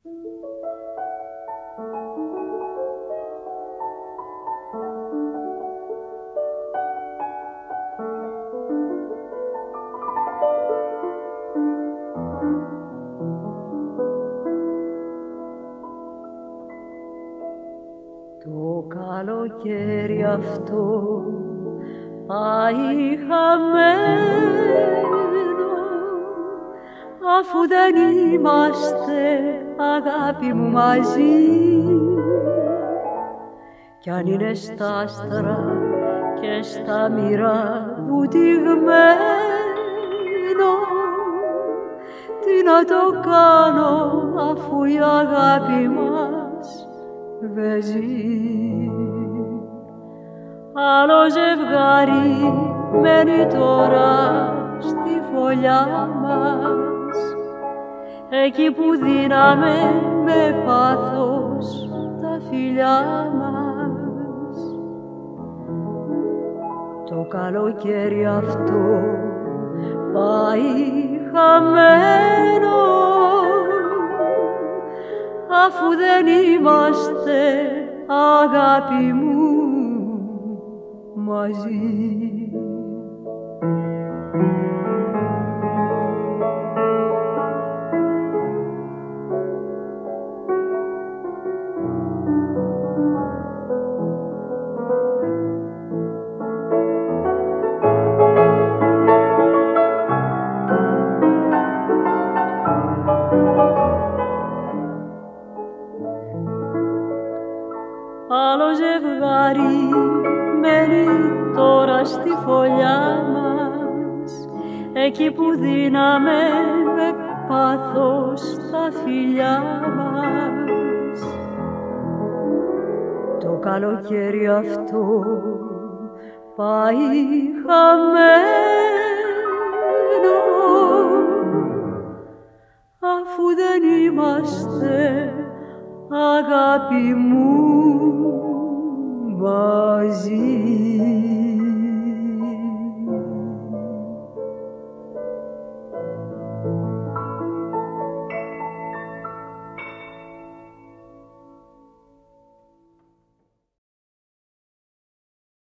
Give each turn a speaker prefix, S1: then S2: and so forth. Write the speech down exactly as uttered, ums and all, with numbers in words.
S1: Το καλοκαίρι αυτό πάει χαμένο, αφού δεν είμαστε, αγάπη μου, μαζί. Κι αν είναι στα άστρα και στα μοιρά βουτυγμένο, τι να το κάνω αφού η αγάπη μας δεν ζει. Άλλο ζευγάρι μένει τώρα στη φωλιά μας, εκεί που δίναμε με πάθος τα φιλιά μας. Το καλοκαίρι αυτό πάει χαμένο, αφού δεν είμαστε, αγάπη μου, μαζί. Άλλο ζευγάρι μένει τώρα στη φωλιά μας, εκεί που δίναμε με πάθος τα φιλιά μας. Το καλοκαίρι αυτό πάει χαμένο, αφού δεν είμαστε, αγάπη μου, μαζί.